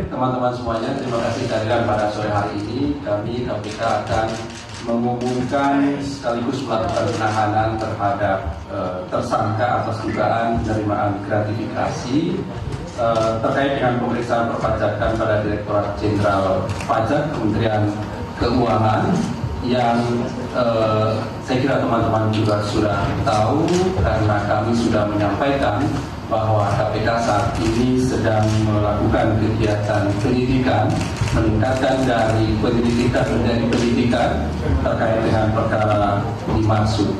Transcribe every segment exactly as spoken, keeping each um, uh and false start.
teman-teman semuanya, terima kasih kehadiran pada sore hari ini. Kami K P K akan mengumumkan sekaligus melakukan penahanan terhadap uh, tersangka atas dugaan penerimaan gratifikasi uh, terkait dengan pemeriksaan perpajakan pada Direktorat Jenderal Pajak Kementerian Keuangan yang uh, saya kira teman-teman juga sudah tahu karena kami sudah menyampaikan bahwa K P K saat ini sedang melakukan kegiatan penyidikan, meningkatkan dari penyelidikan menjadi penyidikan terkait dengan perkara dimaksud.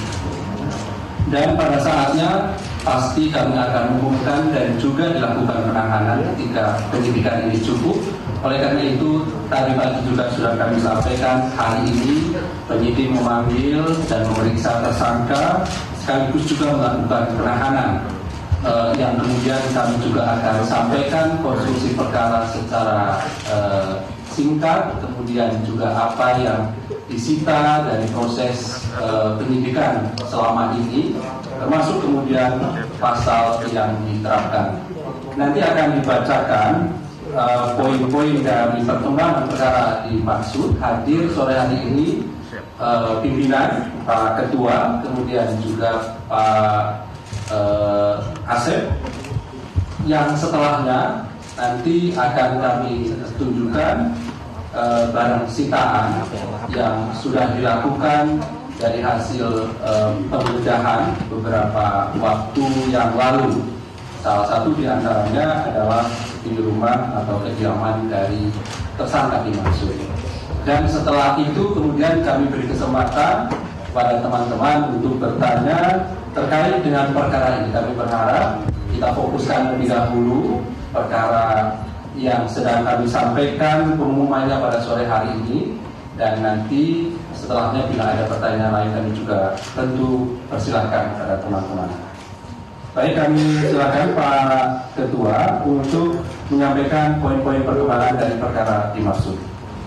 Dan pada saatnya pasti kami akan umumkan dan juga dilakukan penahanan ketika penyidikan ini cukup. Oleh karena itu, tadi pagi juga sudah kami sampaikan, hari ini penyidik memanggil dan memeriksa tersangka sekaligus juga melakukan penahanan. Uh, yang kemudian kami juga akan sampaikan konstruksi perkara secara uh, singkat, kemudian juga apa yang disita dari proses uh, penyidikan selama ini, termasuk kemudian pasal yang diterapkan. Nanti akan dibacakan uh, poin-poin dari perkembangan perkara dimaksud. Hadir sore hari ini uh, pimpinan, Pak Ketua, kemudian juga Pak Uh, Asep, yang setelahnya nanti akan kami tunjukkan uh, barang sitaan yang sudah dilakukan dari hasil uh, penggeledahan beberapa waktu yang lalu. Salah satu diantaranya adalah di rumah atau kediaman dari tersangka dimaksud. Dan setelah itu kemudian kami beri kesempatan pada teman-teman untuk bertanya terkait dengan perkara ini. Kami berharap kita fokuskan lebih dahulu perkara yang sedang kami sampaikan pengumumannya pada sore hari ini, dan nanti setelahnya bila ada pertanyaan lain kami juga tentu persilahkan kepada teman-teman. Baik, kami silakan Pak Ketua untuk menyampaikan poin-poin perkembangan dari perkara dimaksud.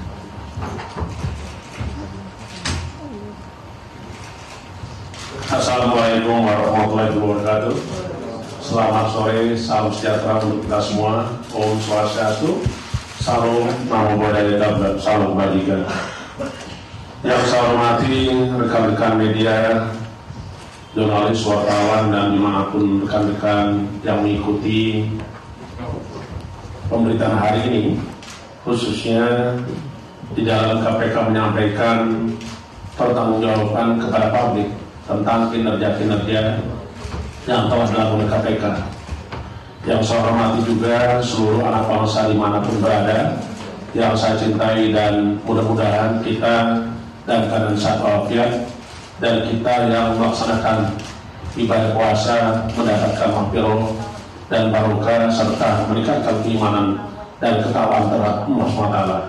Assalamualaikum warahmatullahi wabarakatuh. Selamat sore, salam sejahtera untuk kita semua. Om Swastiastu, salam namo buddhaya, salam kebajikan. Yang saya hormati rekan-rekan media, jurnalis, wartawan, dan dimanapun rekan-rekan yang mengikuti pemberitaan hari ini, khususnya di dalam K P K menyampaikan pertanggungjawaban kepada publik tentang kinerja-kinerja yang telah dilakukan K P K. Yang saya hormati juga seluruh anak bangsa dimanapun berada, yang saya cintai, dan mudah-mudahan kita dalam keadaan sehat walafiat, dan kita yang melaksanakan ibadah puasa mendapatkan mahfirah dan barokah serta meningkatkan keimanan dan ketakwaan terhadap Allah subhanahu wa taala.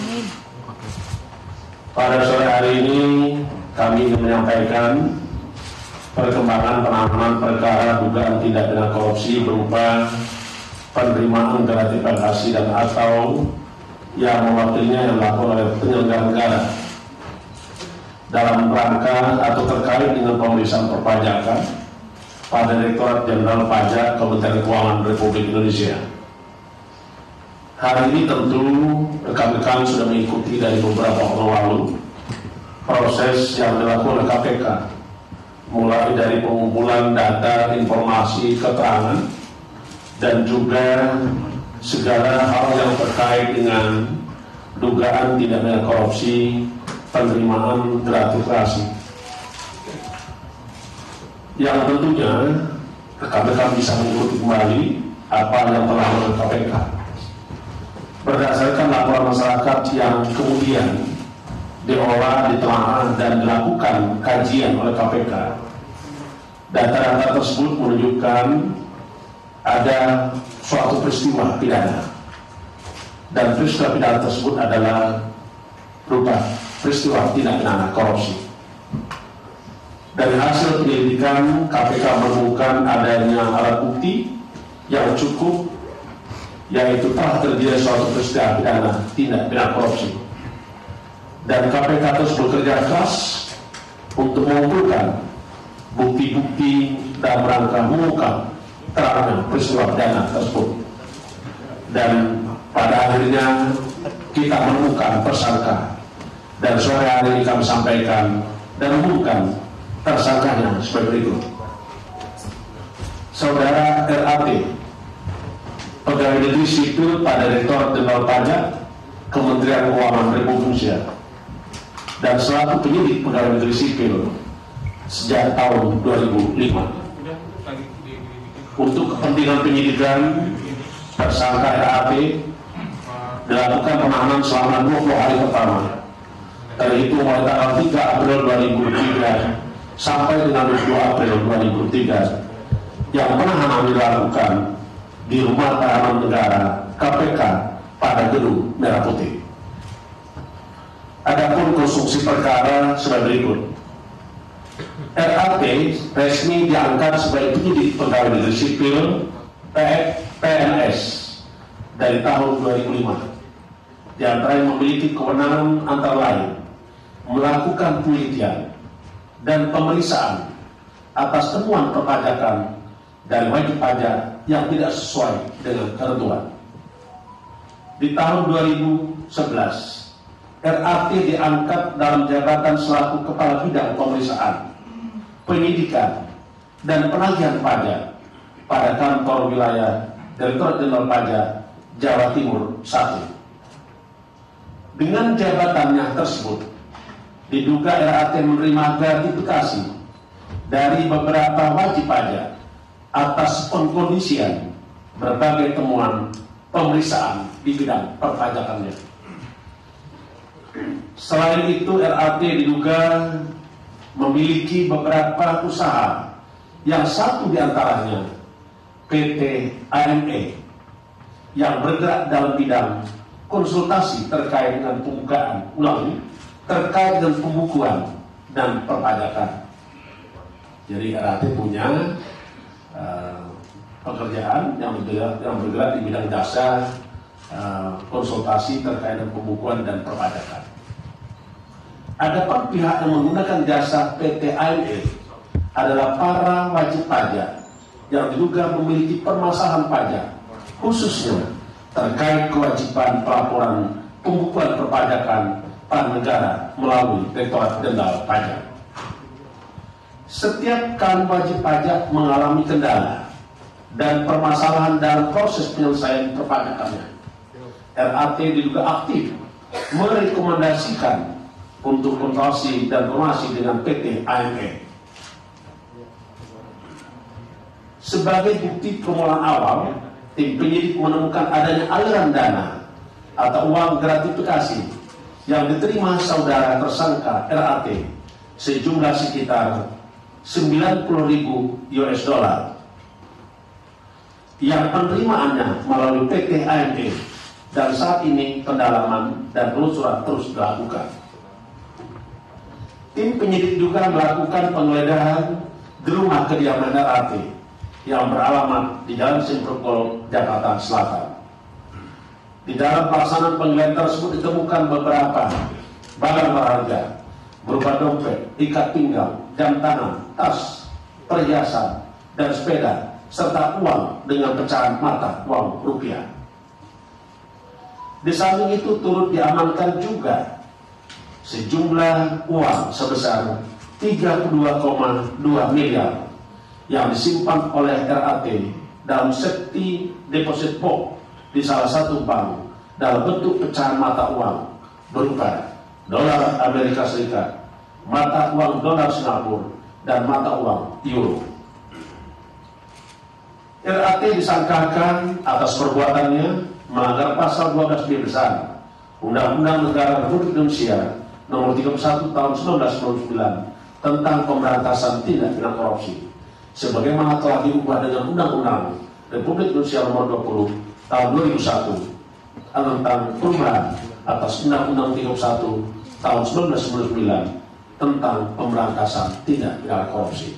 Pada sore hari ini kami ingin menyampaikan perkembangan penanganan perkara dugaan tindak pidana korupsi berupa penerimaan gratifikasi dan atau yang mewakilinya yang dilakukan oleh penyelenggara negara dalam rangka atau terkait dengan pemeriksaan perpajakan pada Direktorat Jenderal Pajak Kementerian Keuangan Republik Indonesia. Hari ini tentu rekan-rekan sudah mengikuti dari beberapa waktu lalu proses yang dilakukan oleh K P K, mulai dari pengumpulan data, informasi, keterangan, dan juga segala hal yang terkait dengan dugaan tindak pidana korupsi, penerimaan gratifikasi, yang tentunya K P K bisa mengikuti kembali apa yang telah dilakukan K P K berdasarkan laporan masyarakat yang kemudian diolah, ditelaah, dan dilakukan kajian oleh K P K. Data-data tersebut menunjukkan ada suatu peristiwa pidana, dan peristiwa pidana tersebut adalah berupa peristiwa tindak pidana korupsi. Dari hasil penyelidikan, K P K menemukan adanya alat bukti yang cukup, yaitu telah terjadi suatu peristiwa pidana tindak pidana korupsi. Dan K P K terus bekerja keras untuk mengumpulkan bukti-bukti dalam rangka mengungkap terangnya peristiwa pidana tersebut. Dan Pada akhirnya kita menemukan tersangka, dan sore hari ini kami sampaikan dan umumkan tersangkanya sebagai berikut. Saudara R A T, pegawai negeri sipil pada Direktorat Jenderal Pajak Kementerian Keuangan Republik Indonesia, dan selaku penyidik pegawai negeri sipil sejak tahun dua ribu lima. Untuk kepentingan penyidikan, tersangka R A T dilakukan penahanan selama dua puluh hari pertama, terhitung mulai tanggal tiga April dua ribu tiga sampai dengan dua puluh dua April dua ribu tiga, yang penahanan dilakukan di Rumah Tahanan Negara K P K pada Gedung Merah Putih. Adapun konstruksi perkara sebagai berikut. R A T resmi diangkat sebagai penyidik pegawai negeri sipil P N S dari tahun dua ribu lima. Di antara yang memiliki kewenangan antara lain melakukan penelitian dan pemeriksaan atas temuan perpajakan dan wajib pajak yang tidak sesuai dengan ketentuan. Di tahun dua ribu sebelas, R A T diangkat dalam jabatan selaku Kepala Bidang Pemeriksaan, Penyidikan, dan Penagihan Pajak pada kantor wilayah Direktorat Jenderal Pajak Jawa Timur satu. Dengan jabatannya tersebut, diduga R A T menerima gratifikasi dari beberapa wajib pajak atas pengkondisian berbagai temuan pemeriksaan di bidang perpajakannya. Selain itu, R A T diduga memiliki beberapa usaha, yang satu diantaranya P T A M E yang bergerak dalam bidang konsultasi terkait dengan pembukaan ulang, terkait dengan pembukuan dan perpajakan. Jadi R A T punya uh, pekerjaan yang bergerak, yang bergerak di bidang jasa uh, konsultasi terkait dengan pembukuan dan perpajakan. Adapun pihak yang menggunakan jasa P T A M E adalah para wajib pajak yang diduga memiliki permasalahan pajak, khususnya terkait kewajiban pelaporan pembukuan perpajakan pada negara melalui Direktorat Jenderal Pajak. Setiap kali wajib pajak mengalami kendala dan permasalahan dalam proses penyelesaian perpajakannya, R A T diduga aktif merekomendasikan untuk konsultasi dan koordinasi dengan P T A M E. Sebagai bukti permulaan awal, tim penyidik menemukan adanya aliran dana atau uang gratifikasi yang diterima saudara tersangka R A T sejumlah sekitar sembilan puluh ribu U S dollar yang penerimaannya melalui P T A M E, dan saat ini pendalaman dan penelusuran terus dilakukan. Tim penyidik juga melakukan penggeledahan di rumah kediaman R A T yang beralamat di Jalan Simprukol, Jakarta Selatan. Di dalam pelaksanaan penggeledahan tersebut ditemukan beberapa barang berharga berupa dompet, ikat pinggang, jam tangan, tas, perhiasan, dan sepeda, serta uang dengan pecahan mata uang rupiah. Di samping itu turut diamankan juga sejumlah uang sebesar tiga puluh dua koma dua miliar yang disimpan oleh R A T dalam safety deposit box di salah satu bank dalam bentuk pecahan mata uang berupa dolar Amerika Serikat, mata uang dolar Singapura, dan mata uang euro. R A T disangkakan atas perbuatannya melanggar pasal dua belas B besar Undang-Undang Negara Republik Indonesia nomor tiga puluh satu tahun seribu sembilan ratus sembilan puluh sembilan tentang pemberantasan tindak pidana korupsi, sebagaimana telah diubah dengan Undang-Undang Republik Indonesia nomor dua puluh tahun dua ribu satu tentang perubahan atas Undang-Undang tiga puluh satu tahun seribu sembilan ratus sembilan puluh sembilan tentang pemberantasan tindak pidana korupsi.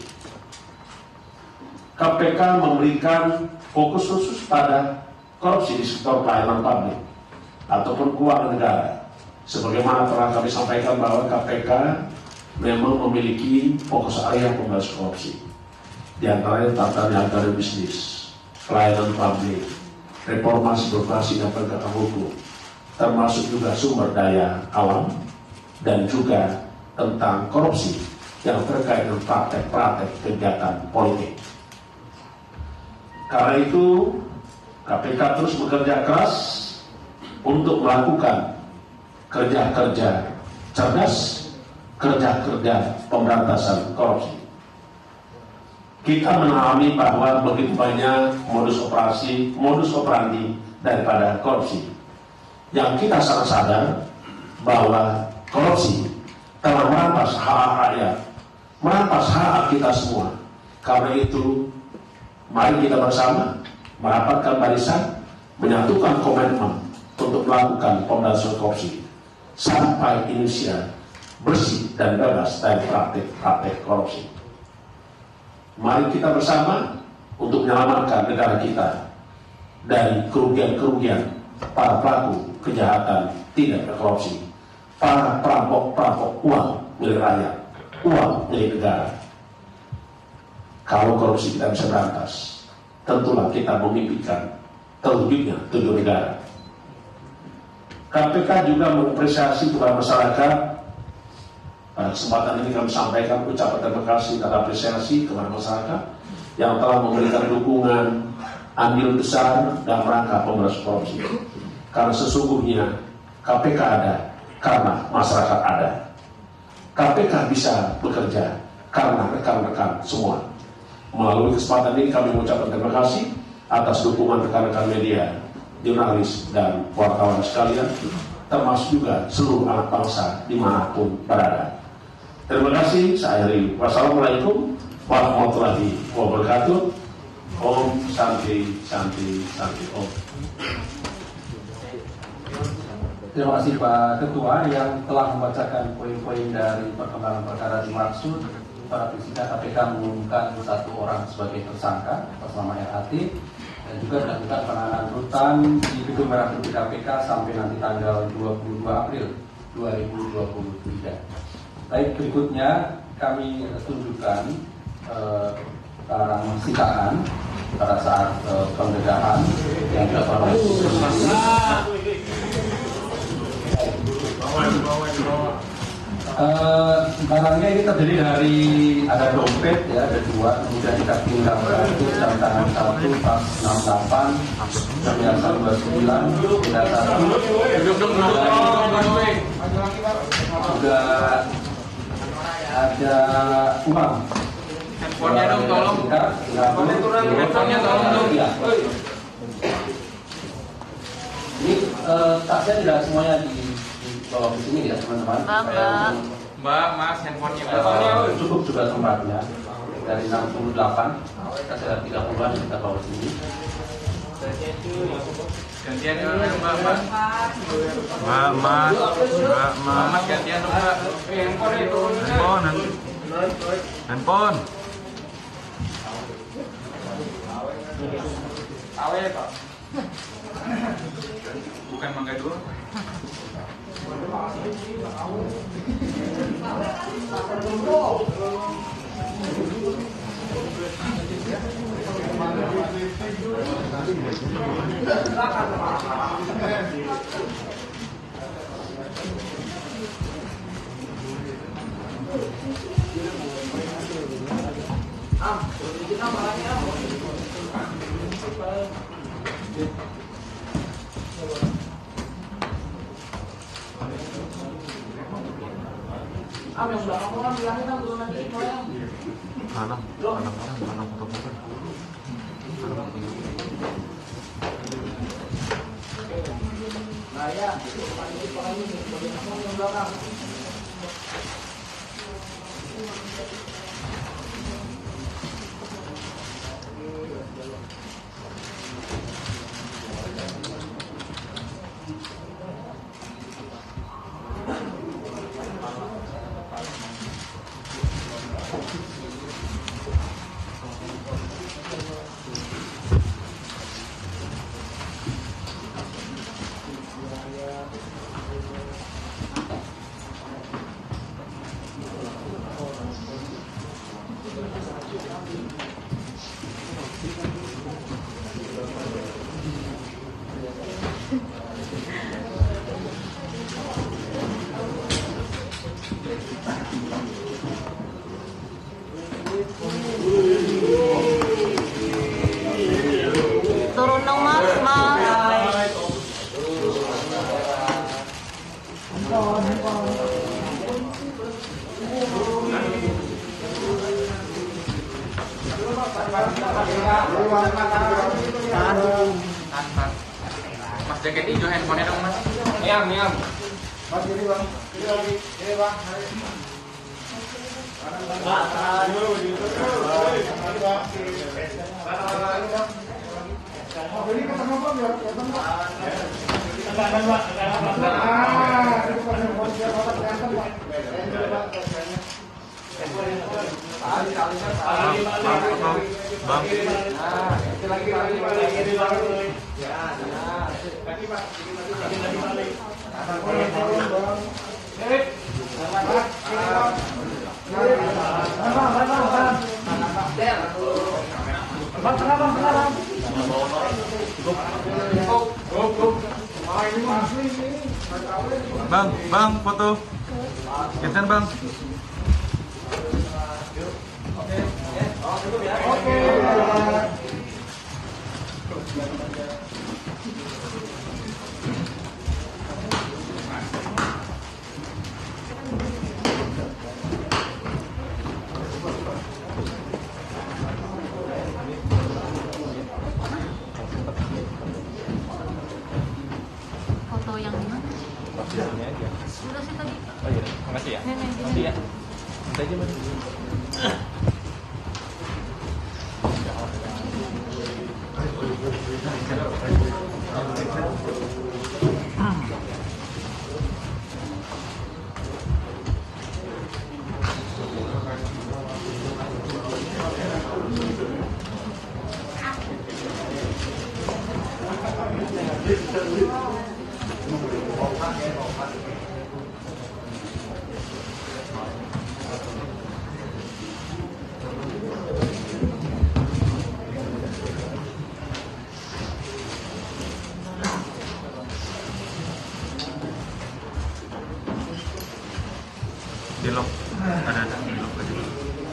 K P K memberikan fokus khusus pada korupsi di sektor pelayanan publik ataupun keuangan negara. Sebagaimana telah kami sampaikan bahwa K P K memang memiliki fokus area pemberantasan korupsi, di antaranya tata niaga dan bisnis, pelayanan publik, reformasi birokrasi dan penegakan hukum, termasuk juga sumber daya alam, dan juga tentang korupsi yang terkait dengan praktek-praktek kegiatan politik. Karena itu, K P K terus bekerja keras untuk melakukan kerja-kerja cerdas, kerja-kerja pemberantasan korupsi. Kita memahami bahwa begitu banyak modus operasi, modus operandi daripada korupsi. Yang kita sangat sadar bahwa korupsi telah merampas hak rakyat, merampas hak kita semua. Karena itu, mari kita bersama merapatkan barisan, menyatukan komitmen untuk melakukan pemberantasan korupsi sampai Indonesia bersih dan bebas dari praktik-praktik korupsi. Mari kita bersama untuk menyelamatkan negara kita dari kerugian-kerugian para pelaku kejahatan tidak berkorupsi, para perampok-perampok uang milik rakyat, uang milik negara. Kalau korupsi kita bisa berantas, tentulah kita memimpikan terwujudnya tujuh negara. K P K juga mengapresiasi kepada masyarakat. Pada kesempatan ini kami sampaikan ucapan terima kasih dan apresiasi kepada masyarakat yang telah memberikan dukungan andil besar dalam rangka pemberantasan korupsi. Karena sesungguhnya K P K ada karena masyarakat ada. K P K bisa bekerja karena rekan-rekan semua. Melalui kesempatan ini kami mengucapkan terima kasih atas dukungan rekan-rekan media, jurnalis dan wartawan sekalian, termasuk juga seluruh anak bangsa dimanapun berada. Terima kasih, saya akhiri. Wassalamualaikum warahmatullahi wabarakatuh. Om Santi Santi Santi Om. Terima kasih Pak Ketua yang telah membacakan poin-poin dari perkembangan perkara dimaksud. Para persidangan K P K mengumumkan satu orang sebagai tersangka atas nama R A T dan juga melakukan penanganan rutan di Gedung Merah Putih K P K sampai nanti tanggal dua puluh dua April dua ribu dua puluh tiga. Baik, berikutnya kami tunjukkan eh, barang sitaan pada saat eh, penggeledahan yang dilakukan oleh Uh, barangnya ini terdiri dari ada dompet ya, ada dua, kemudian kita tinggal satu, jam tangan satu, tas enam delapan, perhiasan dua sembilan, beda satu, juga ada uang. Handphonenya dong tolong. Handphonenya tolong dong. Ini uh, tasnya tidak semuanya di bawa ke sini ya teman-teman. Mbak, Mbak, Mas, handphonenya. Uh, cukup juga tempatnya dari enam puluh delapan, kita sudah tiga puluhan kita bawa ke sini. Gantian dulu Mbak, Mbak. Mbak, Mas, Mbak, Mbak, Mas gantian dong Mbak. Handphone itu. Handphone, handphone. Awe Pak. Bukan Mangga dulu. Ah, yang belakang orang bilangin kan turun lagi orang. Anak, anak orang, anak foto-foto. Nah ya, yang belakang. handphone, handphone. Mas jaket hijau handphonenya dong mas. Miam, miam. Mas kiri bang, kiri lagi, kiri bang. Jadi ketemu bang, ya ketemu bang. Tekan bang, tekan bang. Ah, itu pas yang mau siap apa ternyata bang. Kali kalinya kali. Bang. Nah, lagi lagi lagi lagi. Ya, nah. Lagi pak, lagi lagi balik. Eh, bang, bang. Bang, tengah bang, tengah bang. Bang, bang foto. Geser bang. Oke. Foto yang di mana? Ini aja. Sudah sih tadi. Oh iya, makasih ya. Nenek, Makasih ya. Nanti aja mas. Di lock ada ada di lock aja.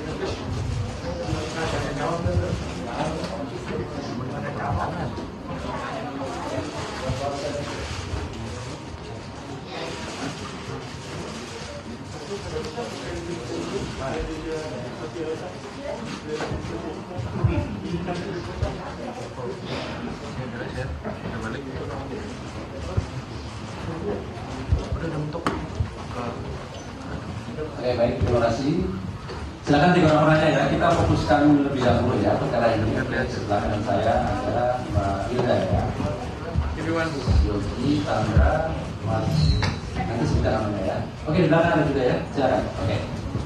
Udah balik. Udah ada bentuk. Oke, baik, terima kasih. Silakan tiga orang penanya ya. Kita fokuskan lebih dahulu ya perkara ini. Sebelah kanan saya ada Mbak Hilda ya. Everyone. Yogi, Tandra, Mas. Nanti sebentar namanya ya. Oke, di belakang ada juga ya. Silakan. Oke.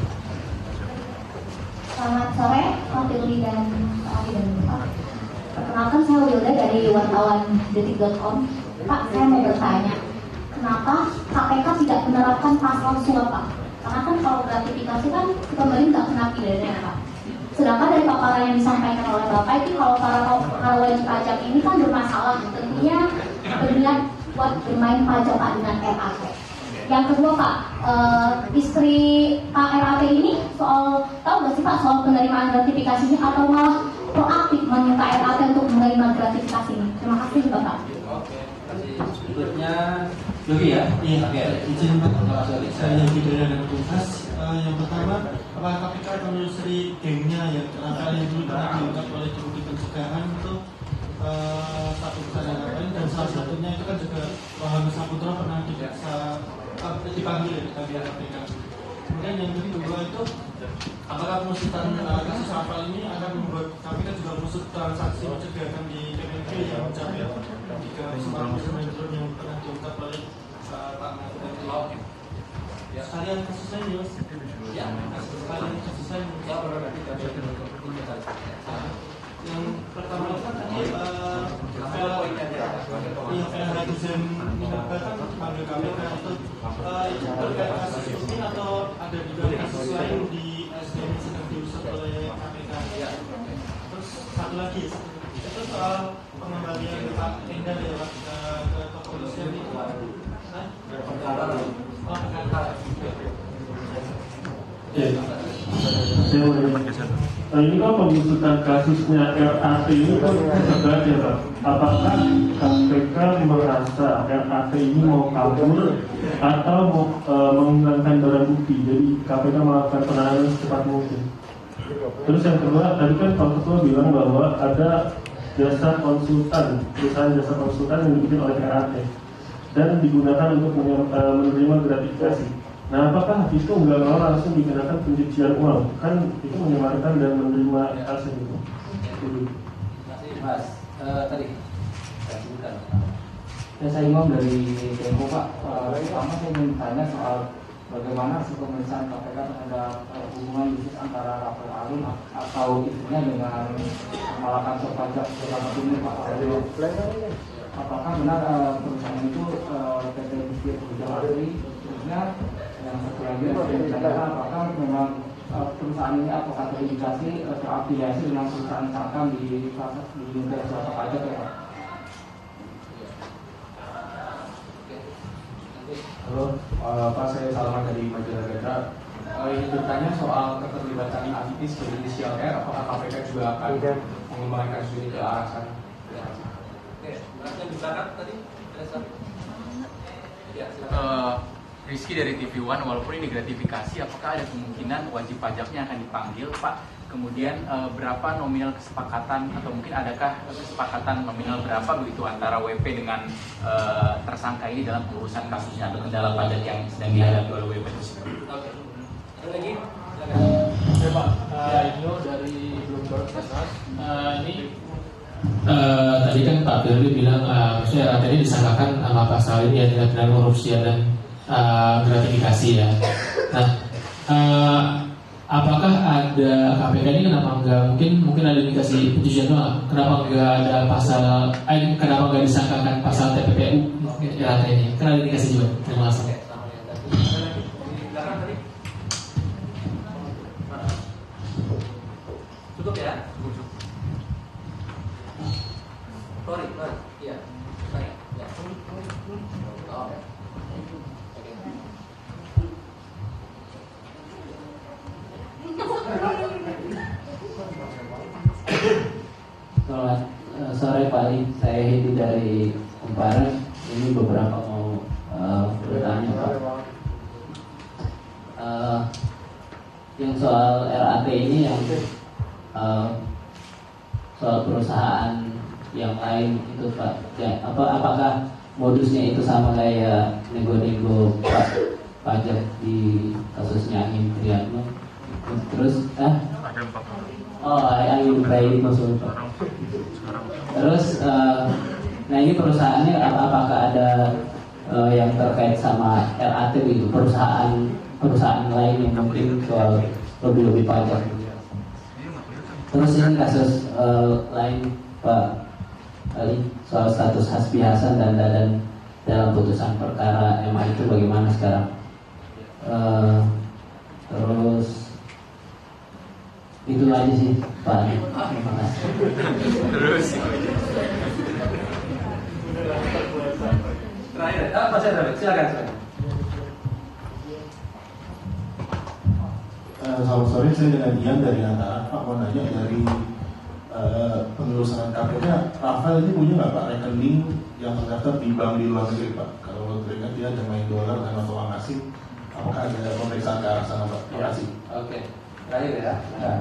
Selamat sore, Pak Firly dan Pak Adi dan Pak. Perkenalkan saya Wilda dari wartawan detik titik com. Pak, saya mau bertanya, kenapa K P K tidak menerapkan pasal suap, Pak? Karena kan kalau gratifikasi kan kembali nggak kena pidana ya, Pak. Sedangkan dari paparan yang disampaikan oleh Bapak itu kalau para para wajib pajak ini kan bermasalah, tentunya berniat buat bermain pajak Pak dengan R A T. Yang kedua Pak, uh, istri Pak R A T ini soal tahu nggak sih Pak soal penerimaan gratifikasinya atau malah proaktif meminta R A T untuk menerima gratifikasi ini? Terima kasih Bapak. Oke, kasih. Berikutnya Yogi ya. Iya, Oke. izin Pak. Terima kasih. Saya Yogi dari Tuntas. Uh, yang pertama, apakah K P K menelusuri gengnya yang terakhir yang dulu pernah diungkap oleh Deputi Pencegahan itu uh, satu pesan yang lain dan salah satunya itu kan juga Wahana Saputra pernah diperiksa uh, dipanggil ya di K P K. Kemudian yang kedua itu apakah pengusutan uh, kasus Rafael ini akan membuat K P K juga mengusut transaksi pencegahan di Kemenq yang mencapai tiga ratus empat puluh sembilan triliun yang pernah diungkap oleh uh, Pak Menteri. Ya, sekalian kasus lain ya, Mas. Ya, Sekalian kasus lain. ya, berarti Yang pertama itu kan tadi uh, yang Netizen Minerba kan panggil K P K itu uh, itu terkait kasus ini atau ada juga kasus lain di S D M yang sedang diusut oleh K P K. Terus satu lagi itu soal pengembalian Pak Endar ya Pak ke, ke kepolisian itu. Nah, oh, Ya, saya mau Nah, ini kan pengusutan kasusnya R A T ini kan terberat ya Pak. Apakah K P K merasa R A T ini mau kabur atau mau e, menghilangkan barang bukti? Jadi K P K melakukan penanganan secepat mungkin. Terus yang kedua, tadi kan Pak Ketua bilang bahwa ada jasa konsultan, perusahaan jasa konsultan yang dibikin oleh R A T dan digunakan untuk menerima gratifikasi. Nah, apakah itu nggak mau langsung dikenakan pencucian uang? Kan itu menyamarkan dan menerima aset itu. Terima kasih Mas. Uh, tadi saya sebutkan. Ya, saya Imam dari Tempo Pak. Uh, pertama saya ingin tanya soal bagaimana hasil pemeriksaan K P K terhadap uh, hubungan bisnis antara Rafael Alun atau istrinya dengan Malaka Pajak bersama ini Pak Aryo. Apakah benar uh, perusahaan itu uh, P T Bukit Bujawati? Terusnya yang satu lagi adalah apakah memang uh, perusahaan ini apakah terindikasi uh, terafiliasi dengan perusahaan cangkang di di lingkungan swasta pajak ya Pak? Halo, uh, Pak, saya Salman dari Majalah Gandra. Uh, ingin bertanya soal keterlibatan aktivis berinisial R, apakah K P K juga akan mengembangkan kasus ini ke arah sana? Oke, yang di belakang tadi ada satu. Ya, Uh, Rizky dari T V One, walaupun ini gratifikasi, apakah ada kemungkinan wajib pajaknya akan dipanggil, Pak? Kemudian uh, berapa nominal kesepakatan atau mungkin adakah kesepakatan nominal berapa begitu antara W P dengan uh, tersangka ini dalam pengurusan kasusnya atau kendala pajak yang sedang dihadapi oleh W P tersebut? Oke. Ada lagi? Ya Pak, uh, Inyo dari Bloomberg Kesas. Uh, ini uh, tadi kan Pak Firly bilang, uh, maksudnya R A T ini disangkakan sama pasal ini ya, tindak pidana korupsi dan uh, gratifikasi ya. Nah, uh, apakah ada K P K ini kenapa enggak, mungkin mungkin ada indikasi pencucian uang, kenapa enggak ada pasal, eh, kenapa enggak disangkakan pasal T P P U R A T ini? Karena ada indikasi juga. Terima kasih. Cukup ya? Cukup. Sorry, sorry. Iya. Banyak. Ya. Oh, oke. Selamat uh, sore Pak Ali, saya Hedi dari Kumparan. Ini beberapa mau uh, bertanya Pak. Uh, yang soal R A T ini yang uh, soal perusahaan yang lain itu Pak, ya, apa apakah modusnya itu sama kayak nego-nego Pak pajak di kasusnya Angin Triatmo? Terus ah oh Angin Triatmo maksudnya Pak. Terus uh, nah ini perusahaannya apakah ada uh, yang terkait sama R A T itu, perusahaan perusahaan lain yang mungkin soal lebih-lebih pajak? Terus ini kasus uh, lain Pak Ali soal status Hasbi Hasan dan Dadan dalam putusan perkara M A itu bagaimana sekarang? Uh, terus itu aja sih Pak Ali. Terima kasih. Terus terakhir, ah, Mas David, silakan silakan. Uh, selamat sore, saya dengan Ian dari Antara. Pak mau nanya dari uh, penelusuran K P K, Rafael ini punya nggak Pak rekening yang terdaftar di bank di luar negeri Pak? Kalau teringat dia ada main dolar dan atau uang asing, apakah ada pemeriksaan ke arah sana Pak? Terima kasih. Oke, terakhir ya. Nah.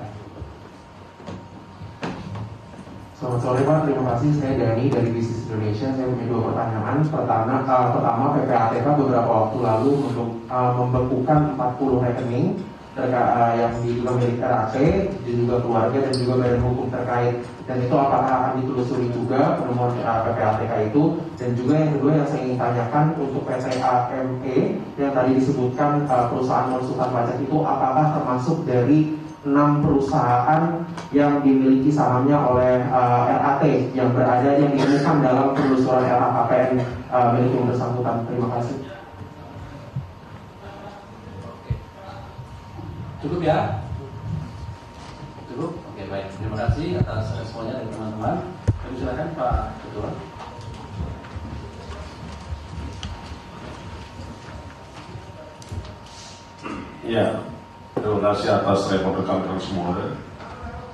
Selamat sore Pak, terima kasih. Saya Dani dari Bisnis Indonesia. Saya punya dua pertanyaan. Pertama, uh, pertama P P A T K beberapa waktu lalu untuk uh, membekukan empat puluh rekening terkait uh, yang diduga milik R A T dan juga keluarga dan juga badan hukum terkait. Dan itu apakah akan ditelusuri juga penemuan uh, P P A T K itu? Dan juga yang kedua yang saya ingin tanyakan untuk P T A M E yang tadi disebutkan uh, perusahaan konsultan pajak itu apakah termasuk dari enam perusahaan yang dimiliki sahamnya oleh uh, R A T yang berada yang ditemukan dalam penelusuran L H K P N uh, milik yang bersangkutan. Terima kasih. Cukup ya? Cukup? Oke, baik. Terima kasih atas responnya dari teman-teman. Kami silakan Pak Ketua. Ya, terima kasih atas report rekan-rekan semua.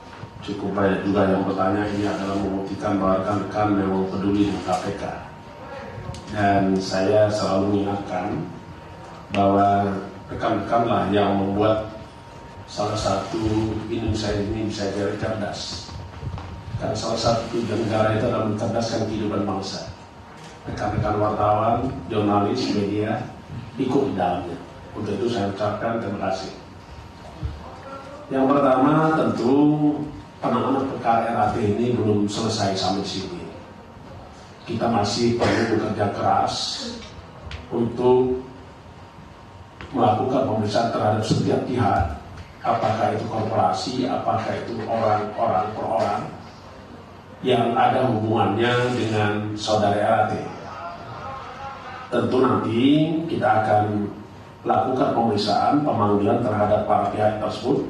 cukup banyak juga yang bertanya. Ini adalah membuktikan bahwa rekan-rekan memang peduli dengan K P K. Dan saya selalu mengingatkan bahwa rekan-rekanlah yang membuat salah satu Indonesia ini bisa jadi cerdas. Karena salah satu negara itu adalah mencerdaskan kehidupan bangsa. Rekan-rekan wartawan, jurnalis, media ikut di dalamnya. Untuk itu saya ucapkan terima kasih. Yang pertama tentu penanganan perkara R A T ini belum selesai sampai sini. Kita masih perlu bekerja keras untuk melakukan pemeriksaan terhadap setiap pihak, apakah itu korporasi, apakah itu orang-orang per orang yang ada hubungannya dengan saudara R A T. Tentu nanti kita akan lakukan pemeriksaan, pemanggilan terhadap para pihak tersebut.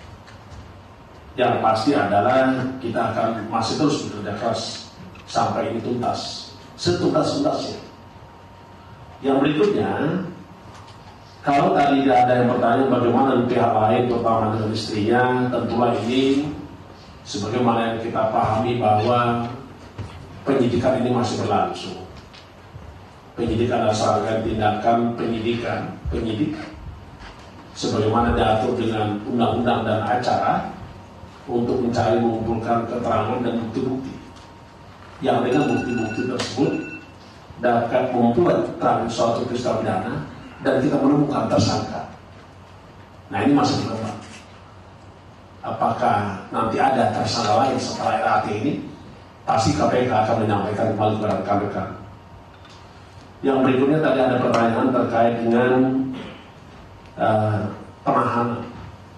Yang pasti adalah kita akan masih terus bekerja keras sampai ini tuntas, setuntas-tuntasnya. Yang berikutnya, kalau tadi ada yang bertanya bagaimana dengan pihak lain, terutama dengan istrinya, tentulah ini sebagaimana yang kita pahami bahwa penyidikan ini masih berlangsung. Penyidikan adalah serangkaian tindakan penyidikan, penyidik, sebagaimana diatur dengan undang-undang dan acara, untuk mencari mengumpulkan keterangan dan bukti-bukti yang dengan bukti-bukti tersebut dapat membuat terang suatu peristiwa pidana dan kita menemukan tersangka. Nah, ini masih berkembang. Apakah nanti ada tersangka lain setelah R A T ini? Pasti K P K akan menyampaikan kembali kepada rekan-rekan. Yang berikutnya tadi ada pertanyaan terkait dengan uh, penahanan.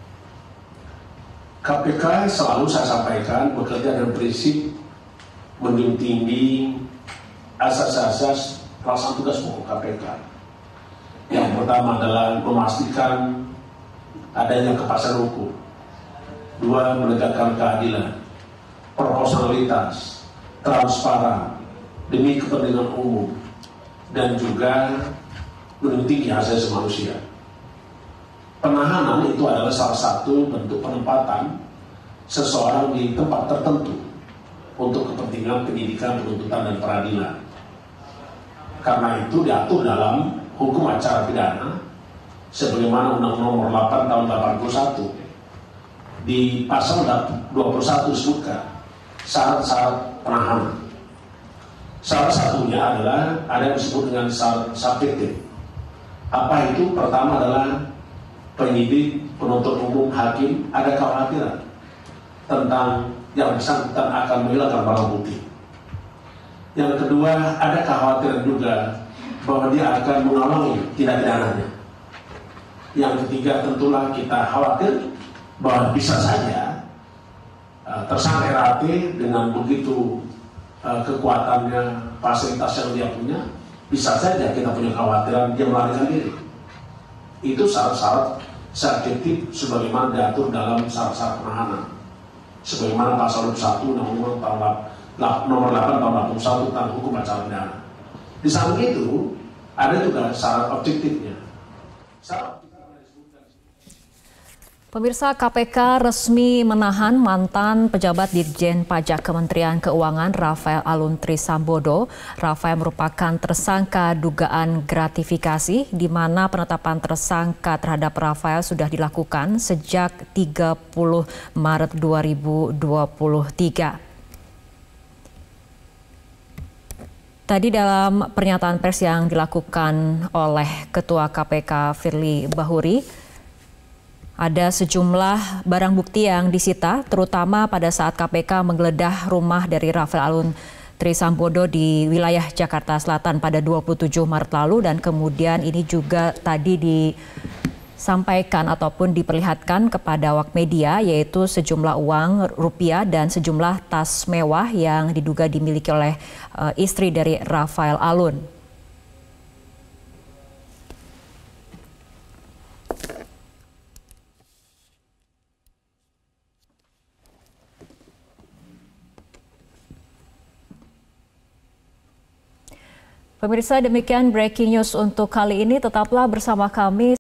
K P K selalu saya sampaikan bekerja dengan prinsip menjunjung tinggi asas-asas pelaksanaan tugas pokok K P K. Yang pertama adalah memastikan adanya kepastian hukum. Dua, menegakkan keadilan, proporsionalitas, transparan demi kepentingan umum, dan juga menjunjung tinggi hak asasi manusia. Penahanan itu adalah salah satu bentuk penempatan seseorang di tempat tertentu untuk kepentingan penyidikan, penuntutan, dan peradilan. Karena itu diatur dalam hukum acara pidana sebagaimana Undang-Undang Nomor delapan tahun delapan puluh satu. Di pasal dua puluh satu disebutkan syarat-syarat penahanan. Salah satunya adalah ada yang disebut dengan syarat subjektif. Apa itu? Pertama adalah penyidik, penuntut umum, hakim ada kekhawatiran tentang yang bersangkutan akan menghilangkan barang bukti. Yang kedua, ada kekhawatiran juga bahwa dia akan mengulangi tindak pidananya. Yang ketiga, tentulah kita khawatir bahwa bisa saja uh, tersangka R A T dengan begitu uh, kekuatannya, fasilitas yang dia punya, bisa saja kita punya kekhawatiran dia melarikan diri. Itu syarat-syarat subjektif sebagaimana diatur dalam syarat-syarat penahanan. Sebagaimana pasal dua puluh satu Undang-Undang Nomor delapan tahun delapan puluh satu tentang hukum acara pidana. Di samping itu ada juga syarat objektifnya. Syarat Pemirsa, K P K resmi menahan mantan pejabat Ditjen Pajak Kementerian Keuangan Rafael Alun Trisambodo. Rafael merupakan tersangka dugaan gratifikasi di mana penetapan tersangka terhadap Rafael sudah dilakukan sejak tiga puluh Maret dua ribu dua puluh tiga. Tadi dalam pernyataan pers yang dilakukan oleh Ketua K P K Firly Bahuri, ada sejumlah barang bukti yang disita, terutama pada saat K P K menggeledah rumah dari Rafael Alun Trisambodo di wilayah Jakarta Selatan pada dua puluh tujuh Maret lalu, dan kemudian ini juga tadi disampaikan ataupun diperlihatkan kepada awak media, yaitu sejumlah uang rupiah dan sejumlah tas mewah yang diduga dimiliki oleh uh, istri dari Rafael Alun. Pemirsa, demikian breaking news untuk kali ini. Tetaplah bersama kami.